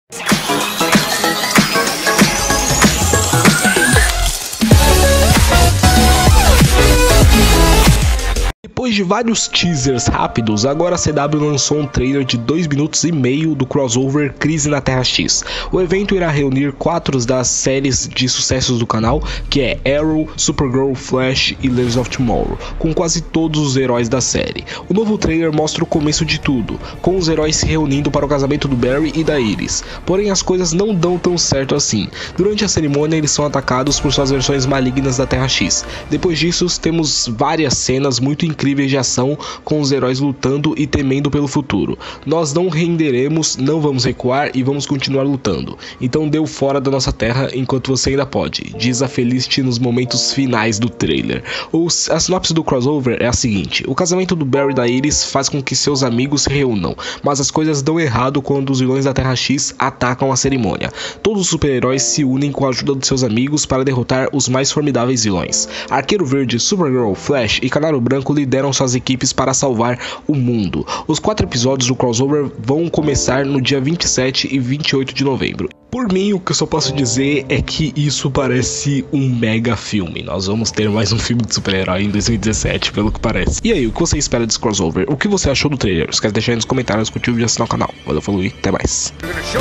Depois de vários teasers rápidos, agora a CW lançou um trailer de 2 minutos e meio do crossover Crise na Terra X. O evento irá reunir 4 das séries de sucessos do canal, que é Arrow, Supergirl, Flash e Legends of Tomorrow, com quase todos os heróis da série. O novo trailer mostra o começo de tudo, com os heróis se reunindo para o casamento do Barry e da Iris. Porém, as coisas não dão tão certo assim. Durante a cerimônia, eles são atacados por suas versões malignas da Terra X. Depois disso, temos várias cenas muito incríveis de ação, com os heróis lutando e temendo pelo futuro. Nós não renderemos, não vamos recuar e vamos continuar lutando. Então deu fora da nossa terra enquanto você ainda pode, diz a Felicity nos momentos finais do trailer. A sinopse do crossover é a seguinte: o casamento do Barry e da Iris faz com que seus amigos se reúnam, mas as coisas dão errado quando os vilões da Terra X atacam a cerimônia. Todos os super-heróis se unem com a ajuda de seus amigos para derrotar os mais formidáveis vilões. Arqueiro Verde, Supergirl, Flash e Canário Branco lideram suas equipes para salvar o mundo. Os 4 episódios do crossover vão começar no dia 27 e 28 de novembro. Por mim, o que eu só posso dizer é que isso parece um mega filme. Nós vamos ter mais um filme de super-herói em 2017, pelo que parece. E aí, o que você espera desse crossover? O que você achou do trailer? Esquece de deixar aí nos comentários, curtir o vídeo e assinar o canal. Valeu, falou e até mais.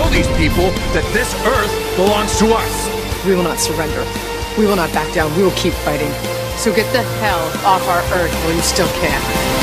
We will not surrender. We will not back down. We will keep fighting. So get the hell off our Earth while you still can.